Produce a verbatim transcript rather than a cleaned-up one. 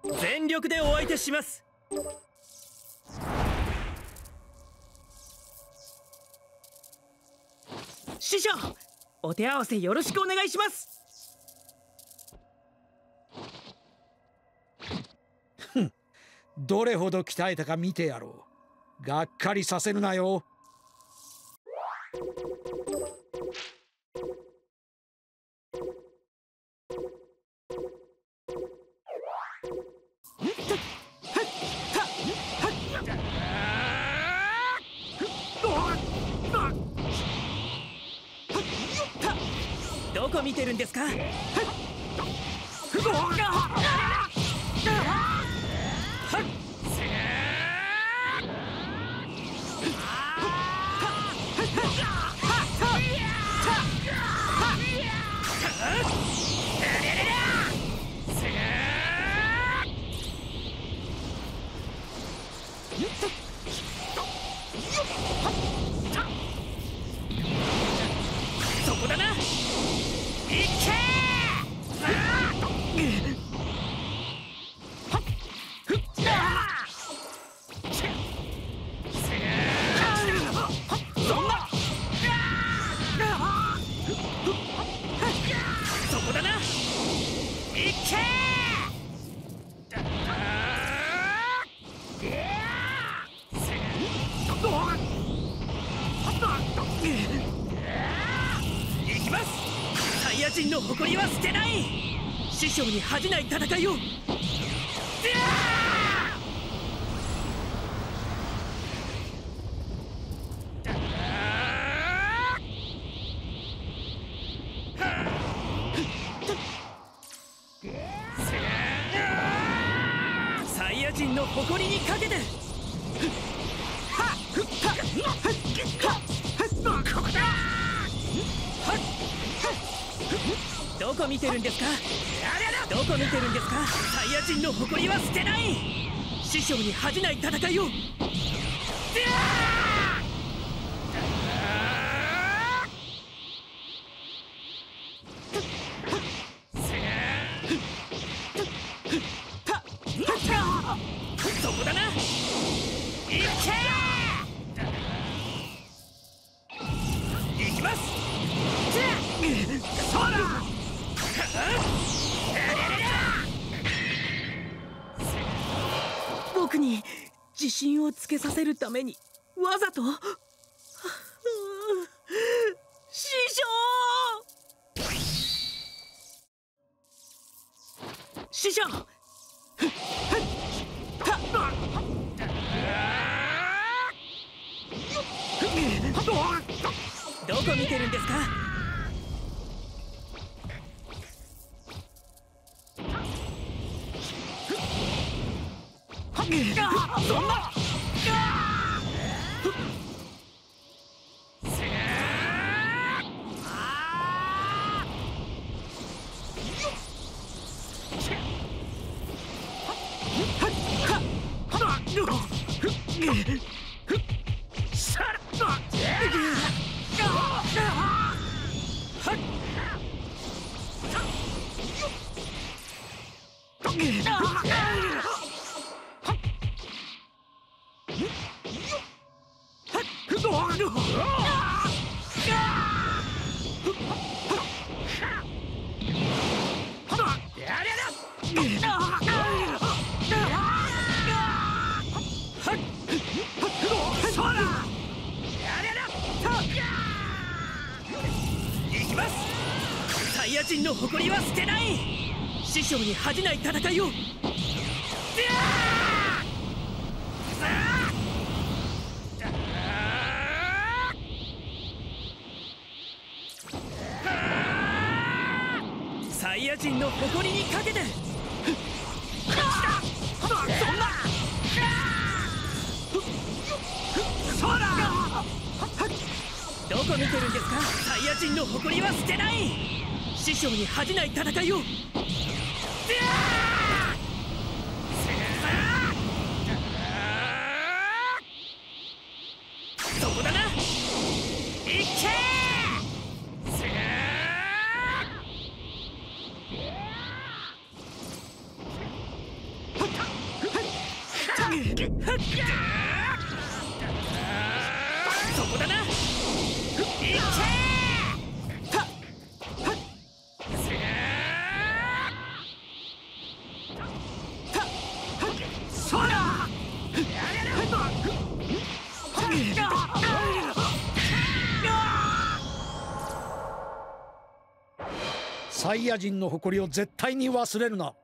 全力でお相手します。師匠、お手合わせよろしくお願いします。 ふん、どれほど鍛えたか見てやろう。がっかりさせるなよ。 どこ見てるんですか？そこだな。いけ人の誇りは捨てない。師匠に恥じない戦いを。サイヤ人の誇りにかけて。ここだ。どこ見てるんですか？どこ見てるんですか？サイヤ人の誇りは捨てない。師匠に恥じない戦いを。そこだな。いけ。いきます。そうだ。僕に自信をつけさせるためにわざと師匠師匠どこ見てるんですか？そんなサイヤ人の誇りは捨てない。師匠に恥じない戦いを。サイヤ人の誇りにかけて。そんなそうだ。どこ見てるんですか？サイヤ人の誇りは捨てない。師匠に恥じない戦いを。そこだな。いけ。 そこだな。いっけー。はっはっせーはっはっそらサイヤ人の誇りを絶対に忘れるな。